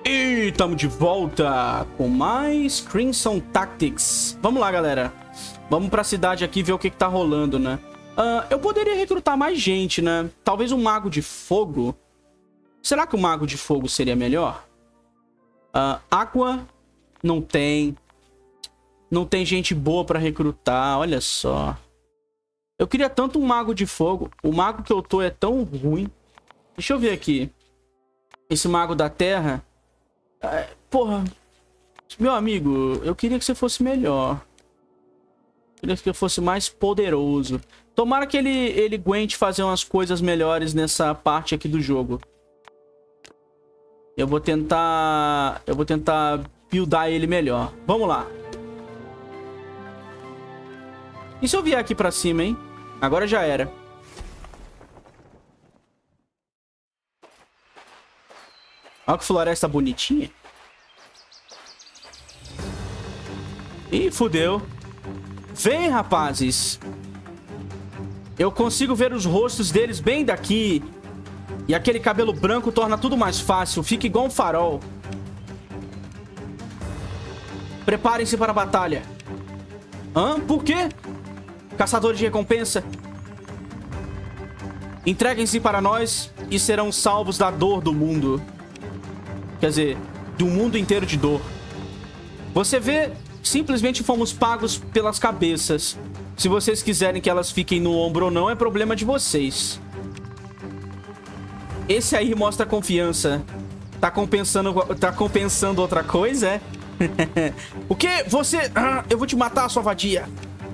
E estamos de volta com mais Crimson Tactics. Vamos lá, galera. Vamos pra cidade aqui ver o que tá rolando, né? Eu poderia recrutar mais gente, né? Talvez um mago de fogo. Será que o mago de fogo seria melhor? Água não tem. Não tem gente boa pra recrutar, olha só. Eu queria tanto um mago de fogo. O mago que eu tô é tão ruim. Deixa eu ver aqui. Esse mago da terra... porra, meu amigo, eu queria que você fosse melhor. Eu queria que eu fosse mais poderoso. Tomara que ele aguente fazer umas coisas melhores nessa parte aqui do jogo. Eu vou tentar buildar ele melhor. Vamos lá. E se eu vier aqui pra cima, hein? Agora já era. Olha que floresta bonitinha. Ih, fudeu. Vem, rapazes. Eu consigo ver os rostos deles bem daqui. E aquele cabelo branco torna tudo mais fácil. Fica igual um farol. Preparem-se para a batalha. Por quê? Caçadores de recompensa. Entreguem-se para nós e serão salvos da dor do mundo. Quer dizer, do mundo inteiro de dor. Você vê, simplesmente fomos pagos pelas cabeças. Se vocês quiserem que elas fiquem no ombro ou não, é problema de vocês. Esse aí mostra confiança. Tá compensando outra coisa, é? O quê? Você... eu vou te matar, sua vadia.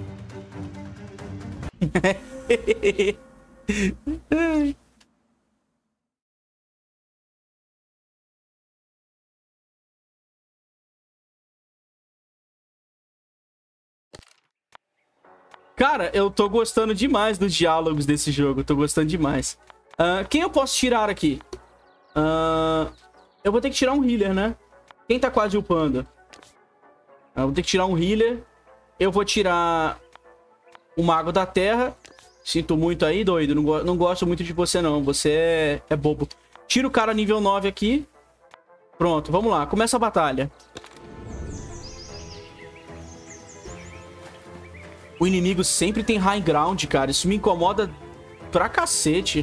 Cara, eu tô gostando demais dos diálogos desse jogo. Tô gostando demais. Quem eu posso tirar aqui? Eu vou ter que tirar um healer, né? Quem tá quase upando? Eu vou ter que tirar um healer. Eu vou tirar o mago da terra. Sinto muito aí, doido. Não gosto muito de você, não. Você é bobo. Tira o cara nível 9 aqui. Pronto, vamos lá. Começa a batalha. O inimigo sempre tem high ground, cara. Isso me incomoda pra cacete.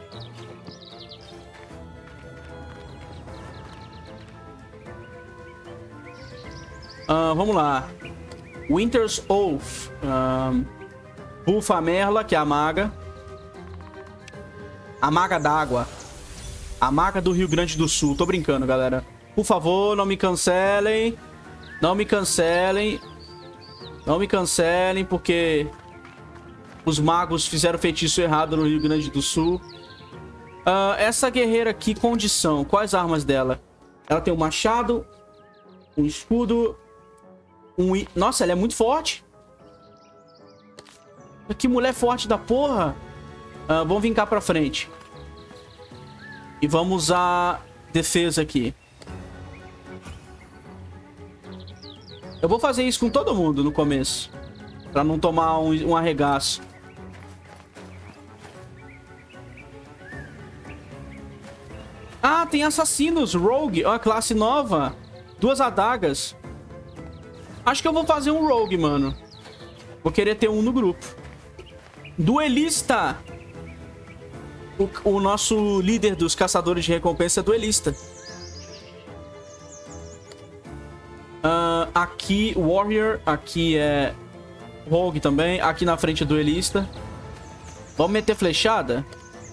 Vamos lá. Winter's Oath. Bufa a Merla, que é a maga. A maga d'água. A maga do Rio Grande do Sul. Tô brincando, galera. Por favor, não me cancelem. Não me cancelem. Não me cancelem, porque os magos fizeram feitiço errado no Rio Grande do Sul. Essa guerreira aqui, condição. Quais armas dela? Ela tem um machado, um escudo, Nossa, ela é muito forte. Que mulher forte da porra. Vamos vir cá pra frente. E vamos usar defesa aqui. Eu vou fazer isso com todo mundo no começo. Pra não tomar um arregaço. Tem assassinos. Rogue. Ó, classe nova. 2 adagas. Acho que eu vou fazer um Rogue, mano. Vou querer ter um no grupo. Duelista. O nosso líder dos caçadores de recompensa é duelista. Aqui, Warrior. Aqui é Rogue também. Aqui na frente, duelista. Vamos meter flechada?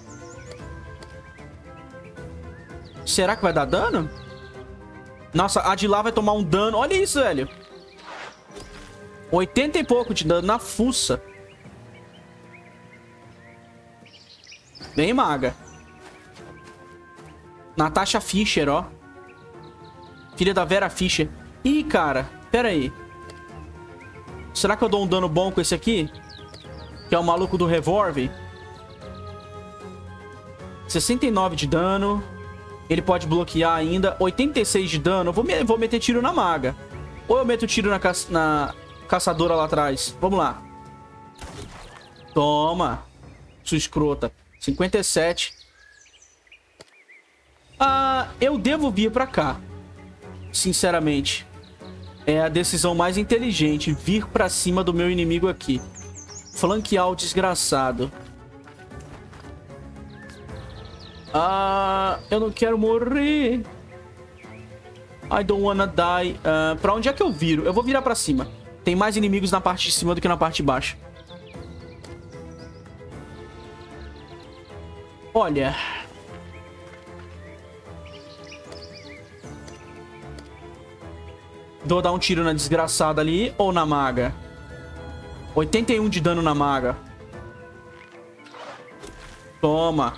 Será que vai dar dano? Nossa, a de lá vai tomar um dano. Olha isso, velho. 80 e pouco de dano na fuça. Bem maga. Natasha Fischer, ó. Filha da Vera Fischer. Ih, cara. Pera aí. Será que eu dou um dano bom com esse aqui? Que é o maluco do revólver. 69 de dano. Ele pode bloquear ainda. 86 de dano. Eu vou meter tiro na maga. Ou eu meto tiro na caçadora lá atrás. Vamos lá. Toma. Sua escrota. 57. Eu devo vir pra cá. sinceramente. É a decisão mais inteligente. Vir pra cima do meu inimigo aqui. Flanquear o desgraçado. Eu não quero morrer. I don't wanna die. Pra onde é que eu viro? Eu vou virar pra cima. Tem mais inimigos na parte de cima do que na parte de baixo. Olha. Vou dar um tiro na desgraçada ali ou na maga? 81 de dano na maga. Toma.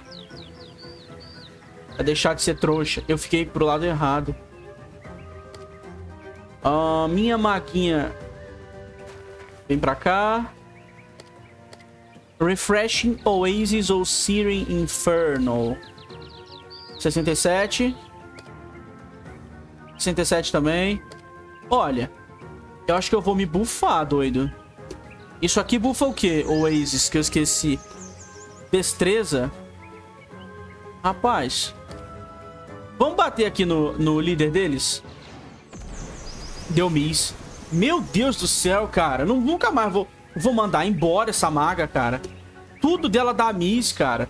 Vai deixar de ser trouxa. Eu fiquei pro lado errado. Minha maguinha. Vem pra cá. Refreshing Oasis ou Searing Inferno. 67. 67 também. Olha. Eu acho que eu vou me buffar, doido. Isso aqui bufa o quê? Oasis, que eu esqueci. Destreza. Rapaz. Vamos bater aqui no líder deles? Deu miss. Meu Deus do céu, cara. Nunca mais vou mandar embora essa maga, cara. Tudo dela dá miss, cara.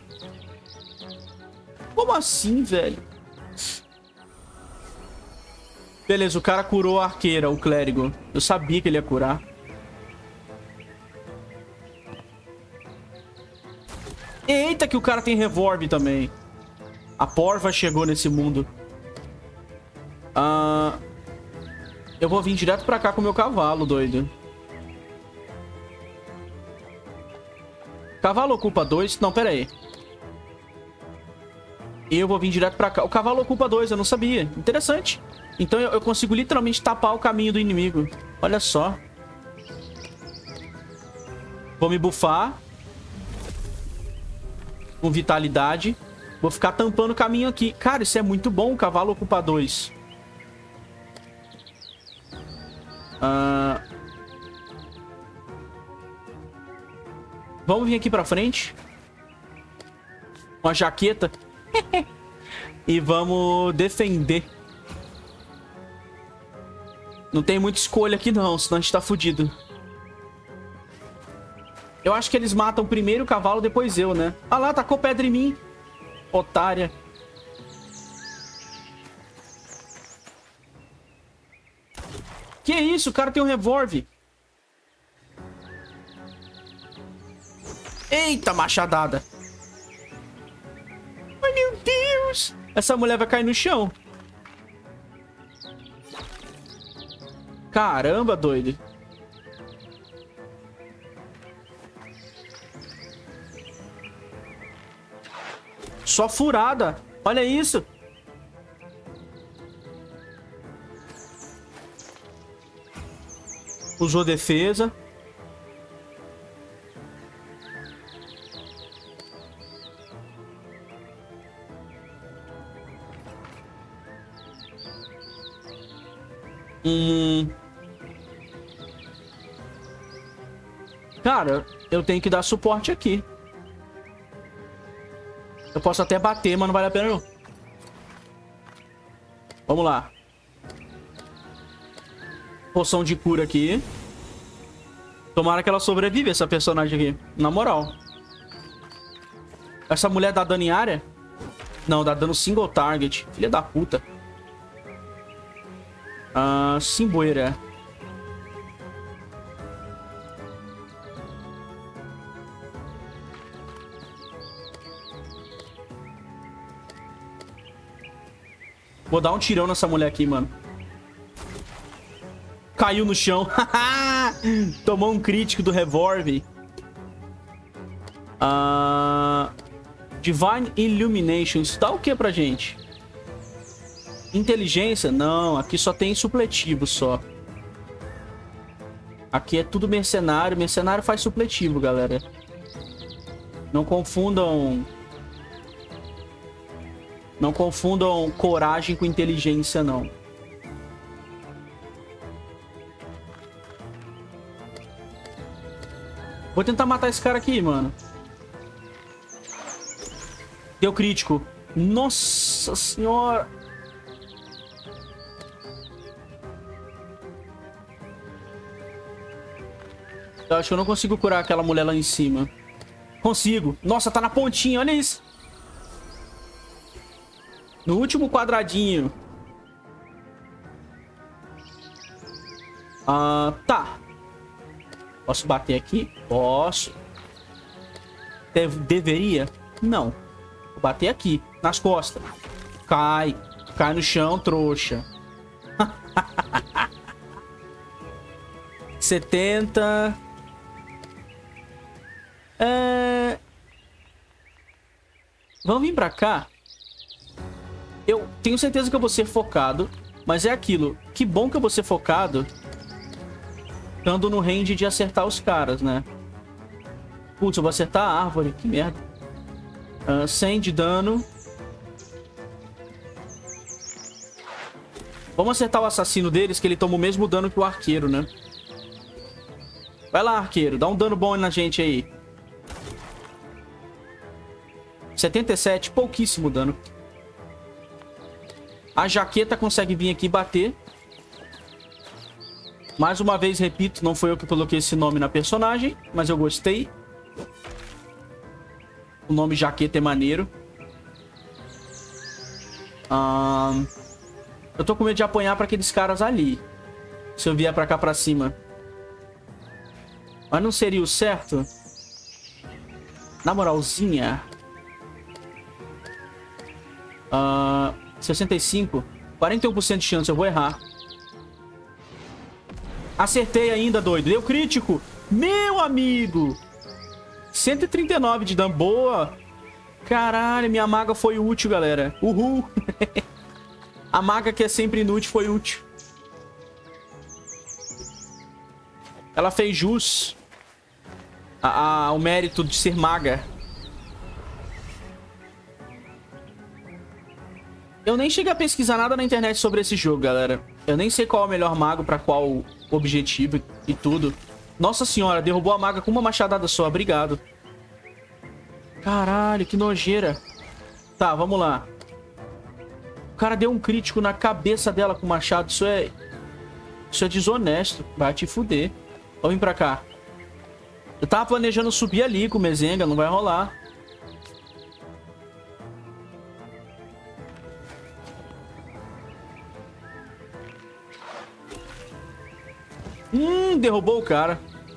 Como assim, velho? Beleza, o cara curou a arqueira, o clérigo. Eu sabia que ele ia curar. Eita, que o cara tem revolve também. A porva chegou nesse mundo. Eu vou vir direto pra cá com o meu cavalo, doido. Cavalo ocupa 2. Não, pera aí. Eu vou vir direto pra cá. O cavalo ocupa 2, eu não sabia. Interessante. Então eu consigo literalmente tapar o caminho do inimigo. Olha só. Vou me buffar. Com vitalidade. Vou ficar tampando o caminho aqui. Cara, isso é muito bom. O cavalo ocupa 2. Vamos vir aqui pra frente. Uma jaqueta. E vamos defender. Não tem muita escolha aqui não, senão a gente tá fudido. Eu acho que eles matam primeiro o cavalo, depois eu, né? Ah lá, tacou pedra em mim. Otária. Que isso? O cara tem um revólver. Eita, machadada. Ai, meu Deus. Essa mulher vai cair no chão. Caramba, doido. Só furada. Olha isso. Usou defesa. Cara, eu tenho que dar suporte aqui. Eu posso até bater, mas não vale a pena não. Vamos lá. Poção de cura aqui. Tomara que ela sobreviva, essa personagem aqui. Na moral. Essa mulher dá dano em área? Não, dá dano single target. Filha da puta. Simboeira. Vou dar um tirão nessa mulher aqui, mano. Caiu no chão. Tomou um crítico do revólver. Divine Illumination. Isso dá o que pra gente? Inteligência? Não, aqui só tem supletivo só. Aqui é tudo mercenário. Mercenário faz supletivo, galera. Não confundam... Não confundam coragem com inteligência, não. Vou tentar matar esse cara aqui, mano. Deu crítico. Nossa senhora. Eu acho que eu não consigo curar aquela mulher lá em cima. Consigo. Nossa, tá na pontinha, olha isso. No último quadradinho. Tá. Posso bater aqui? Posso. Deveria? Não. Vou bater aqui, nas costas. Cai. Cai no chão, trouxa. 70. Vamos vir pra cá. Eu tenho certeza que eu vou ser focado. Mas é aquilo. Que bom que eu vou ser focado. Estando no range de acertar os caras, né? Putz, eu vou acertar a árvore. Que merda. 100 de dano. Vamos acertar o assassino deles, que ele toma o mesmo dano que o arqueiro, né? Vai lá, arqueiro. Dá um dano bom na gente aí. 77. Pouquíssimo dano. A jaqueta consegue vir aqui e bater. Mais uma vez, repito, não foi eu que coloquei esse nome na personagem, mas eu gostei. O nome jaqueta é maneiro. Eu tô com medo de apanhar pra aqueles caras ali. Se eu vier pra cá pra cima. Mas não seria o certo? Na moralzinha. 65. 41% de chance, eu vou errar. Acertei ainda, doido. Deu crítico. Meu amigo. 139 de dano. Boa. Caralho, minha maga foi útil, galera. Uhul. A maga que é sempre inútil foi útil. Ela fez jus ao mérito de ser maga. Eu nem cheguei a pesquisar nada na internet sobre esse jogo, galera. Eu nem sei qual é o melhor mago pra qual objetivo e tudo. Nossa senhora, derrubou a maga com uma machadada só. Obrigado. Caralho, que nojeira. Tá, vamos lá. O cara deu um crítico na cabeça dela com o machado. Isso é desonesto. Vai te fuder. Vamos vir pra cá. Eu tava planejando subir ali com o Mezenga. Não vai rolar. Derrubou o cara.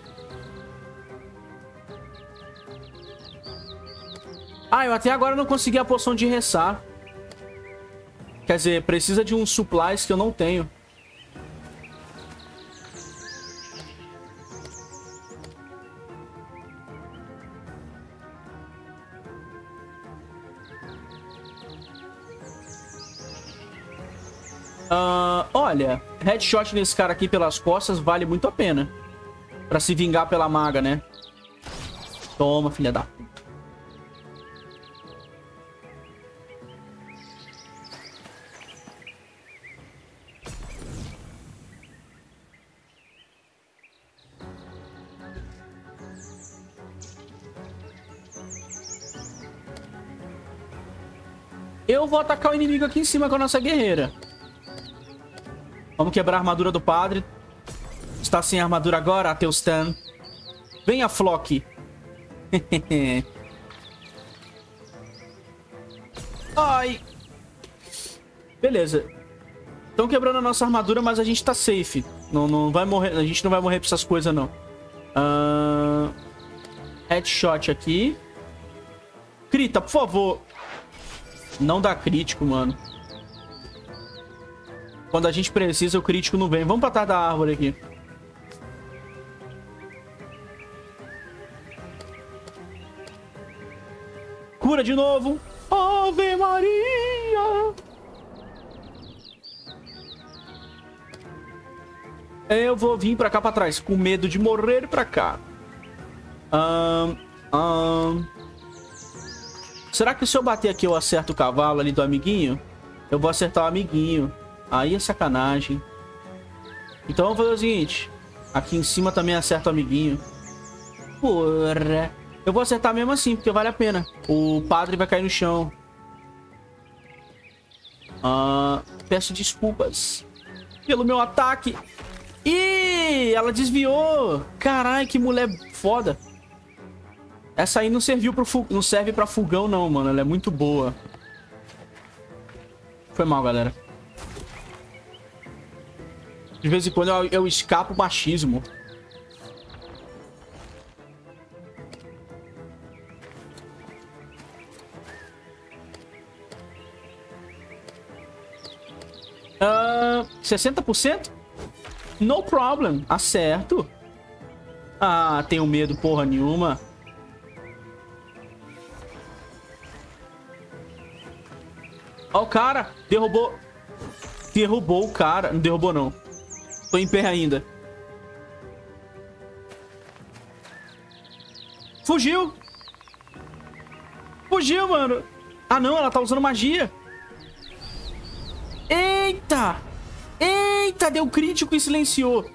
Eu até agora não consegui a poção de ressar. Quer dizer, precisa de uns supplies que eu não tenho. Olha, headshot nesse cara aqui pelas costas vale muito a pena. Pra se vingar pela maga, né? Toma, filha da puta. Eu vou atacar o inimigo aqui em cima com a nossa guerreira. Vamos quebrar a armadura do padre. Está sem armadura agora, Ateustan. Venha, Flock. Ai. Beleza. Estão quebrando a nossa armadura, mas a gente tá safe. Não vai morrer. A gente não vai morrer por essas coisas, não. Headshot aqui. Crita, por favor. Não dá crítico, mano. Quando a gente precisa, o crítico não vem. Vamos pra trás da árvore aqui. Cura de novo. Ave Maria. Eu vou vir pra cá pra trás. Com medo de morrer pra cá. Será que se eu bater aqui eu acerto o cavalo ali do amiguinho? Eu vou acertar o amiguinho. Aí é sacanagem. Então vamos fazer o seguinte. Aqui em cima também acerta o amiguinho. Porra. Eu vou acertar mesmo assim, porque vale a pena. O padre vai cair no chão. Peço desculpas pelo meu ataque. Ih, ela desviou. Caralho, que mulher foda. Essa aí não serviu não serve pra fogão, não, mano. Ela é muito boa. Foi mal, galera. De vez em quando eu escapo o machismo. Ah, 60%? No problem. Acerto. Ah, tenho medo porra nenhuma. Ó o cara. Derrubou. Derrubou o cara. Não derrubou, não. Tô em pé ainda. Fugiu. Fugiu, mano. Ah, não. Ela tá usando magia. Eita. Eita, deu crítico e silenciou.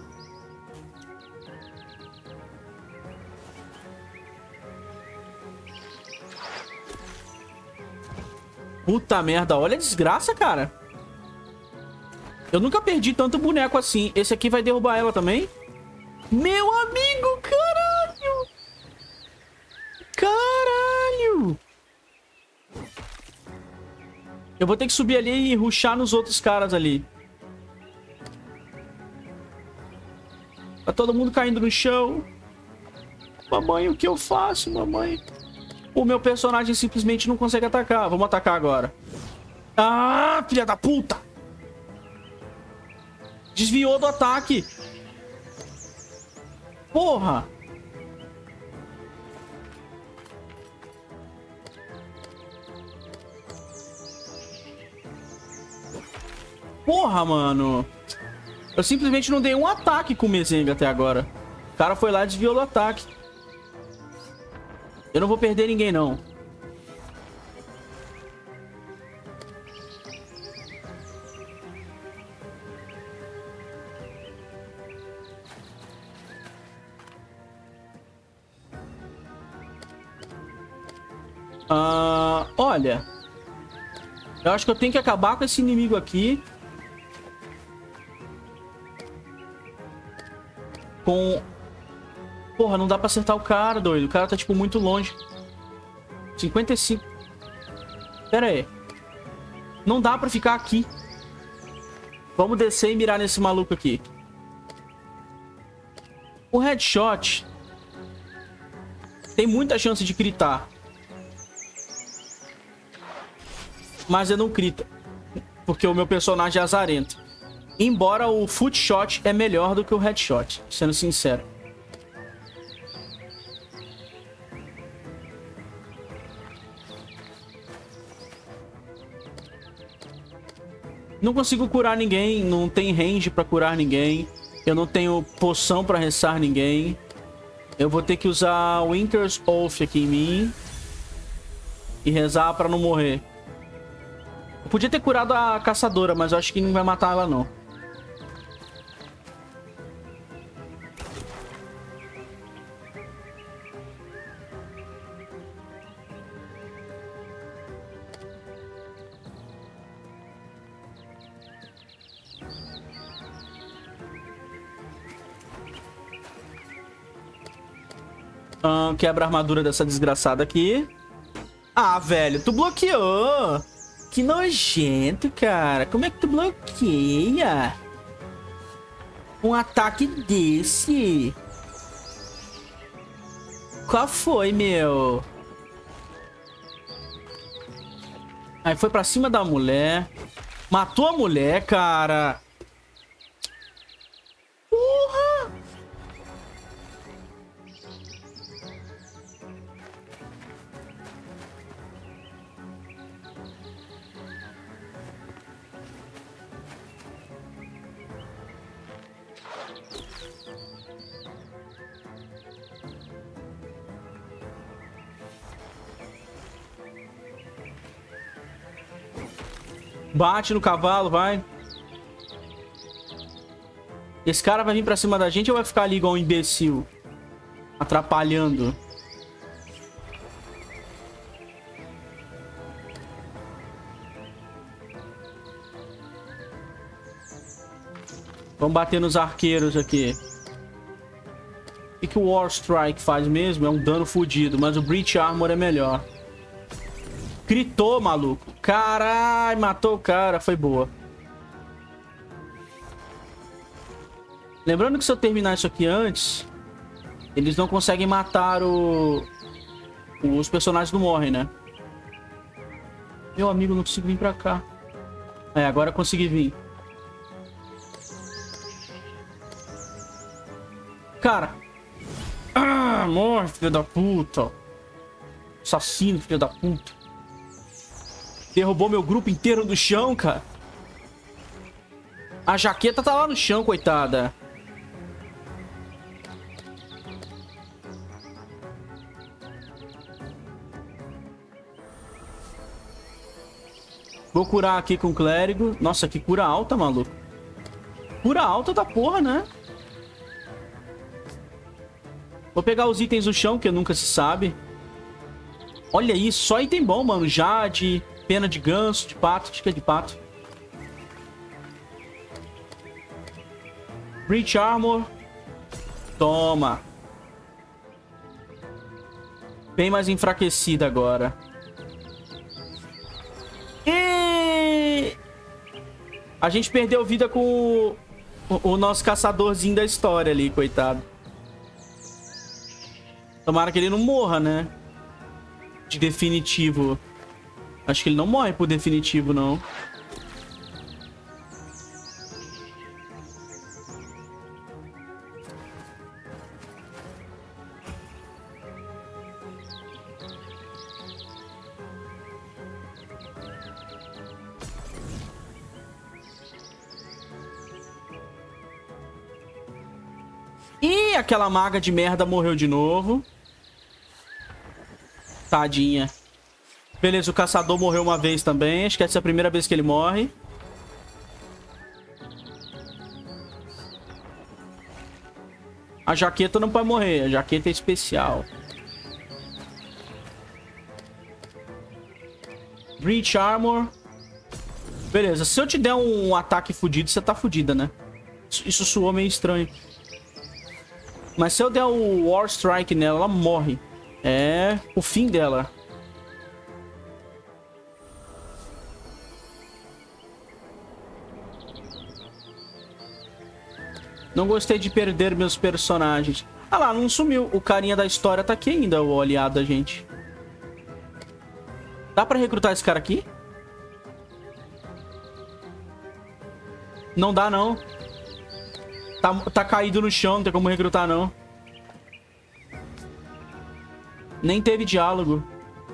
Puta merda, olha a desgraça, cara. Eu nunca perdi tanto boneco assim. Esse aqui vai derrubar ela também? Meu amigo, caralho! Caralho! Eu vou ter que subir ali e rushar nos outros caras ali. Tá todo mundo caindo no chão. Mamãe, o que eu faço, mamãe? O meu personagem simplesmente não consegue atacar. Vamos atacar agora. Ah, filha da puta! Desviou do ataque. Porra! Porra, mano. Eu simplesmente não dei um ataque com o Mezenga até agora. O cara foi lá e desviou do ataque. Eu não vou perder ninguém, não. Olha. Eu acho que eu tenho que acabar com esse inimigo aqui. Com... Porra, não dá pra acertar o cara, doido. O cara tá, tipo, muito longe. 55. Pera aí. Não dá pra ficar aqui. Vamos descer e mirar nesse maluco aqui. O headshot tem muita chance de critar. Mas eu não crito. Porque o meu personagem é azarento. Embora o footshot é melhor do que o headshot. Sendo sincero. Não consigo curar ninguém. Não tem range pra curar ninguém. Eu não tenho poção pra ressar ninguém. Eu vou ter que usar Winter's Oath aqui em mim. E rezar pra não morrer. Eu podia ter curado a caçadora, mas eu acho que não vai matar ela, não. Quebra a armadura dessa desgraçada aqui. Ah, velho, tu bloqueou. Que nojento, cara. Como é que tu bloqueia um ataque desse? Qual foi, meu? Aí foi pra cima da mulher. Matou a mulher, cara. Porra! Bate no cavalo, vai. Esse cara vai vir pra cima da gente ou vai ficar ali igual um imbecil? Atrapalhando. Vamos bater nos arqueiros aqui. O que o War Strike faz mesmo? É um dano fodido, mas o Breach Armor é melhor. Gritou, maluco. Caralho, matou o cara. Foi boa. Lembrando que se eu terminar isso aqui antes, eles não conseguem matar os personagens não morrem, né? Meu amigo, não consigo vir pra cá. É, agora eu consegui vir. Cara. Ah, morre, filho da puta. Assassino, filho da puta. Derrubou meu grupo inteiro do chão, cara. A jaqueta tá lá no chão, coitada. Vou curar aqui com o clérigo. Nossa, que cura alta, maluco. Cura alta da porra, né? Vou pegar os itens do chão, que nunca se sabe. Olha isso, só item bom, mano. Jade, pena de ganso, de pato, tica de pato. Breach Armor. Toma. Bem mais enfraquecida agora. E... a gente perdeu vida com o nosso caçadorzinho da história ali, coitado. Tomara que ele não morra, né? De definitivo. Acho que ele não morre por definitivo, não. Ih, aquela maga de merda morreu de novo. Tadinha. Beleza, o caçador morreu uma vez também. Acho que essa é a primeira vez que ele morre. A jaqueta não pode morrer. A jaqueta é especial. Breach Armor. Beleza, se eu te der um ataque fudido, você tá fudida, né? Isso soou meio estranho. Mas se eu der o War Strike nela, ela morre. É o fim dela. Não gostei de perder meus personagens. Ah lá, não sumiu. O carinha da história tá aqui ainda, o aliado da gente. Dá pra recrutar esse cara aqui? Não dá, não. Tá caído no chão, não tem como recrutar, não. Nem teve diálogo.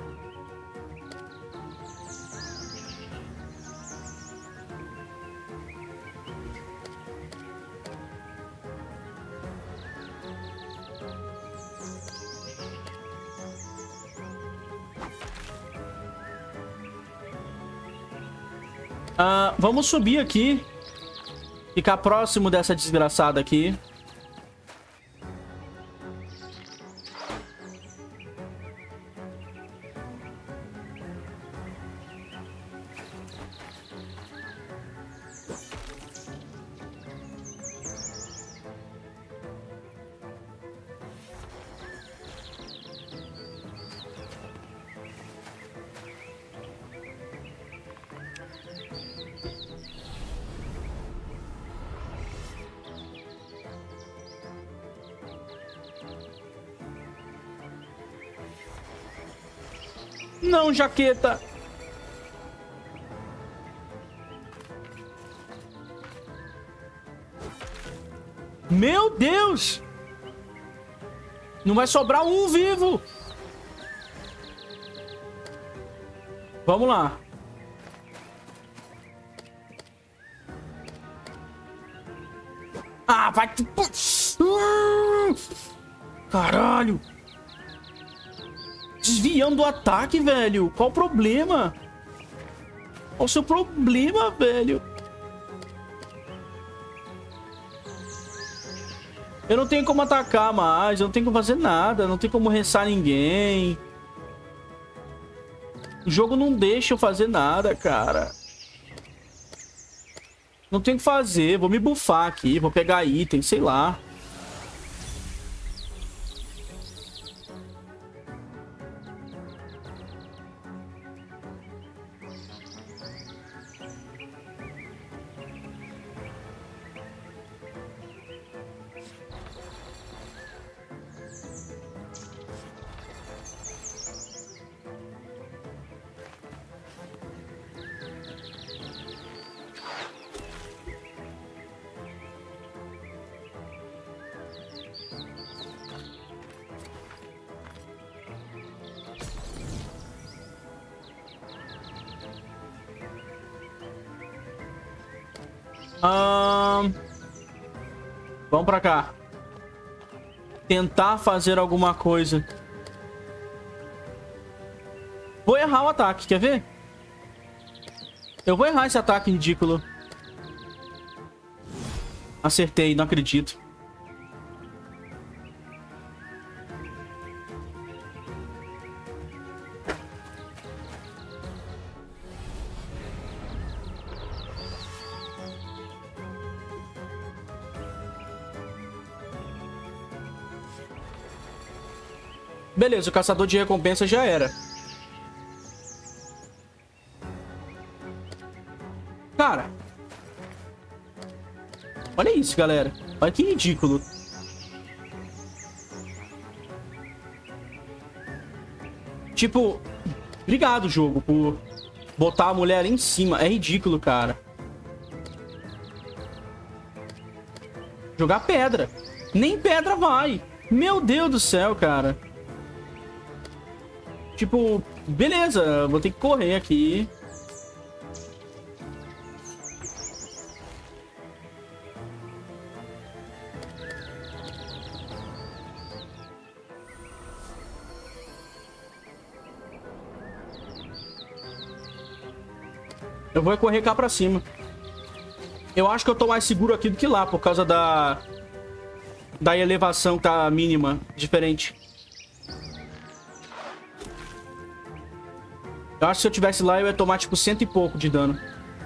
Vamos subir aqui. Ficar próximo dessa desgraçada aqui. Não, jaqueta. Meu Deus. Não vai sobrar um vivo. Vamos lá. Ah, vai... Caralho. Desviando o ataque, velho. Qual o problema? Qual o seu problema, velho? Eu não tenho como atacar mais. Eu não tenho como fazer nada. Não tenho como ressar ninguém. O jogo não deixa eu fazer nada, cara. Não tem o que fazer. Vou me buffar aqui. Vou pegar item, sei lá. Vamos pra cá. Tentar fazer alguma coisa. Vou errar o ataque, quer ver? Eu vou errar esse ataque ridículo. Acertei, não acredito. Beleza, o caçador de recompensa já era. Cara. Olha isso, galera. Olha que ridículo. Tipo, obrigado, jogo, por botar a mulher ali em cima. É ridículo, cara. Jogar pedra. Nem pedra vai. Meu Deus do céu, cara. Tipo, beleza, vou ter que correr aqui. Eu vou correr cá pra cima. Eu acho que eu tô mais seguro aqui do que lá, por causa da elevação que tá mínima, diferente. Eu acho que se eu tivesse lá, eu ia tomar, tipo, 100 e pouco de dano.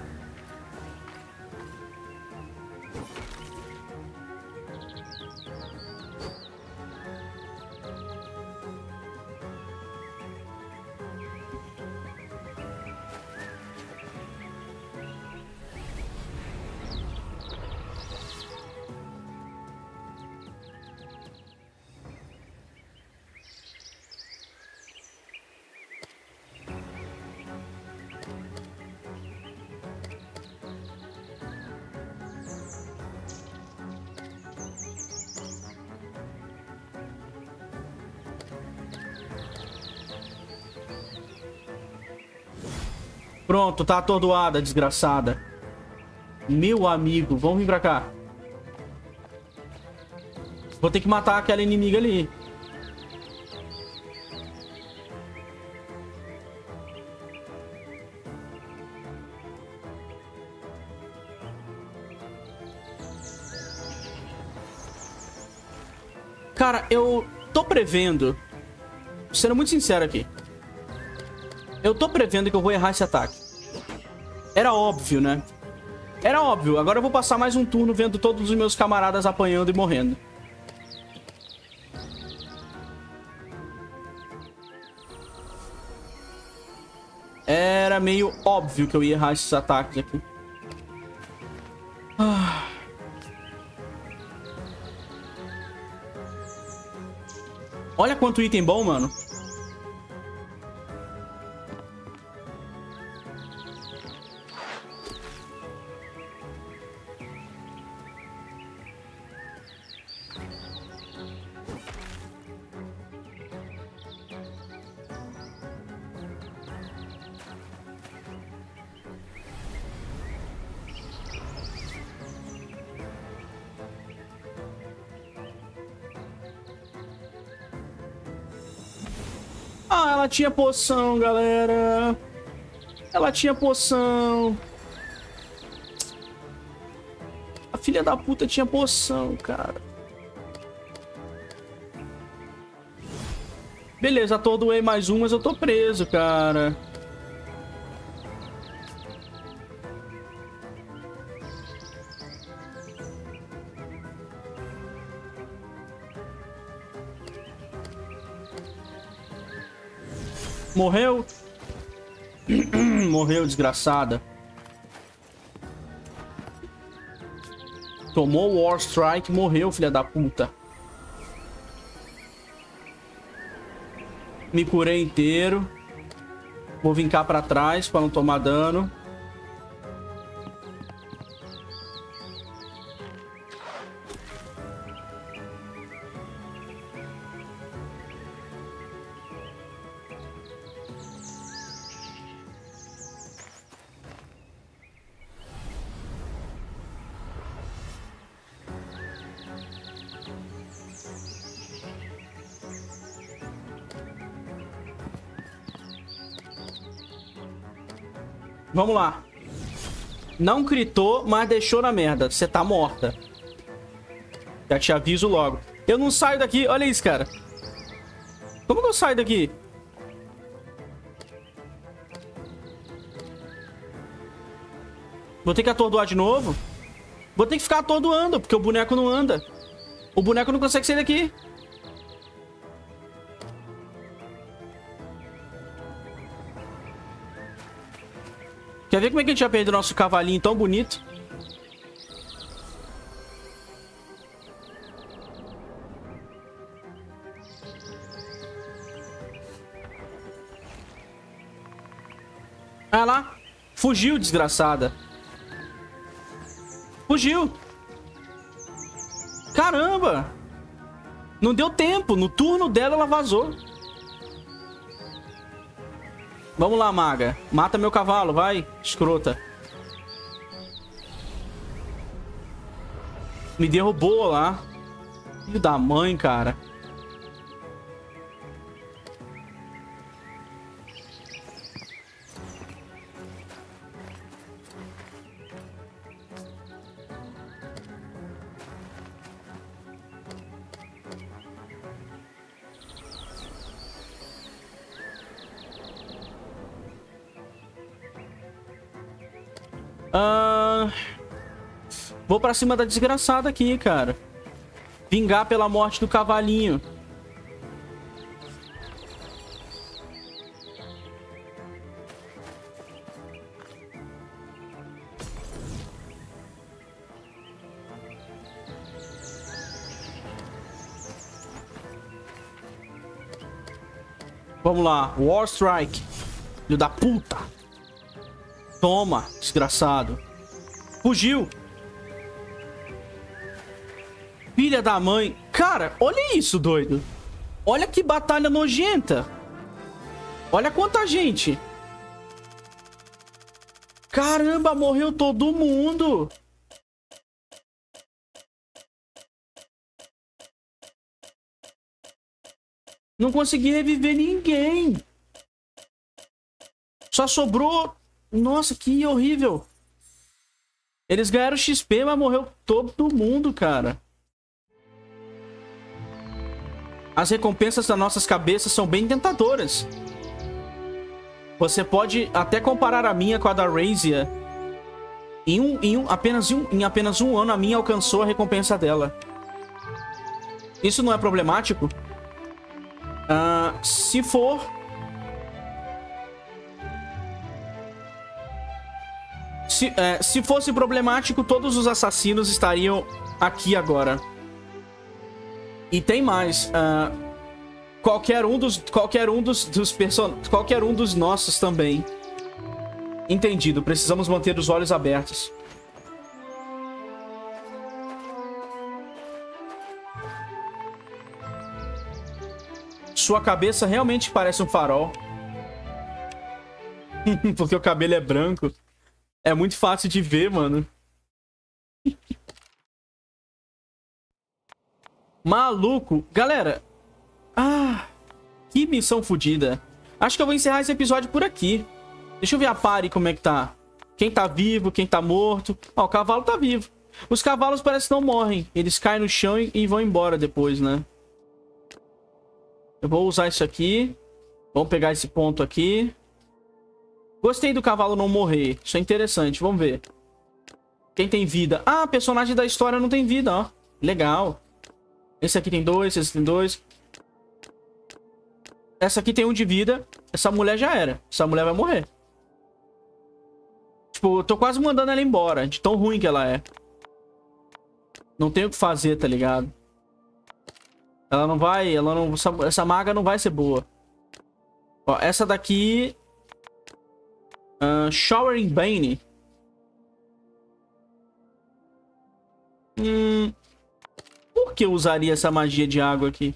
Pronto, tá atordoada, desgraçada. Meu amigo, vamos vir pra cá. Vou ter que matar aquela inimiga ali. Cara, eu tô prevendo... Sendo muito sincero aqui. Eu tô prevendo que eu vou errar esse ataque. Era óbvio, né? Era óbvio. Agora eu vou passar mais um turno vendo todos os meus camaradas apanhando e morrendo. Era meio óbvio que eu ia errar esses ataques aqui. Olha quanto item bom, mano. Ah, ela tinha poção, galera. Ela tinha poção. A filha da puta tinha poção, cara. Beleza, atordoei mais um, mas eu tô preso, cara. Morreu. Morreu, desgraçada. Tomou o War Strike, morreu, filha da puta. Me curei inteiro. Vou vir cá pra trás pra não tomar dano. Vamos lá. Não gritou, mas deixou na merda. Você tá morta. Já te aviso logo. Eu não saio daqui. Olha isso, cara. Como que eu saio daqui? Vou ter que atordoar de novo? Vou ter que ficar atordoando, porque o boneco não anda. O boneco não consegue sair daqui. Quer ver como é que a gente já perdeu nosso cavalinho tão bonito? Olha lá. Fugiu, desgraçada. Fugiu. Caramba. Não deu tempo. No turno dela, ela vazou. Vamos lá, maga. Mata meu cavalo, vai, escrota. Me derrubou lá. Filho da mãe, cara. Vou pra cima da desgraçada aqui, cara. Vingar pela morte do cavalinho. Vamos lá. War Strike. Filho da puta. Toma, desgraçado. Fugiu. Filha da mãe. Cara, olha isso, doido. Olha que batalha nojenta. Olha quanta gente. Caramba, morreu todo mundo. Não consegui reviver ninguém. Só sobrou... Nossa, que horrível. Eles ganharam XP, mas morreu todo mundo, cara. As recompensas das nossas cabeças são bem tentadoras. Você pode até comparar a minha com a da Razia. Em apenas um ano, a minha alcançou a recompensa dela. Isso não é problemático? Se for... Se fosse problemático, todos os assassinos estariam aqui agora. E tem mais. Qualquer um dos nossos também. Entendido. Precisamos manter os olhos abertos. Sua cabeça realmente parece um farol. Porque o cabelo é branco. É muito fácil de ver, mano. Maluco. Galera. Que missão fodida. Acho que eu vou encerrar esse episódio por aqui. Deixa eu ver a party como é que tá. Quem tá vivo, quem tá morto. Ó, o cavalo tá vivo. Os cavalos parece que não morrem. Eles caem no chão e vão embora depois, né? Eu vou usar isso aqui. Vamos pegar esse ponto aqui. Gostei do cavalo não morrer. Isso é interessante. Vamos ver. Quem tem vida? Ah, personagem da história não tem vida, ó. Legal. Esse aqui tem 2, esse tem 2. Essa aqui tem 1 de vida. essa mulher já era. Essa mulher vai morrer. Tipo, eu tô quase mandando ela embora, de tão ruim que ela é. Não tem o que fazer, tá ligado? Ela não vai... essa maga não vai ser boa. Ó, essa daqui... Showering Bane. Por que eu usaria essa magia de água aqui?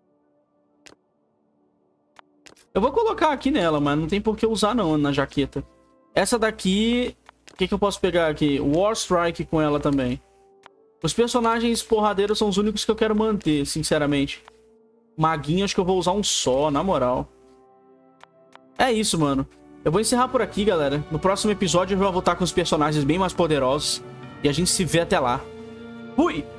Eu vou colocar aqui nela, mas não tem por que usar não, na jaqueta. Essa daqui... O que eu posso pegar aqui? War Strike com ela também. Os personagens porradeiros são os únicos que eu quero manter, sinceramente. Maguinho, acho que eu vou usar um só, na moral. É isso, mano. Eu vou encerrar por aqui, galera. No próximo episódio eu vou voltar com os personagens bem mais poderosos. E a gente se vê até lá. Fui!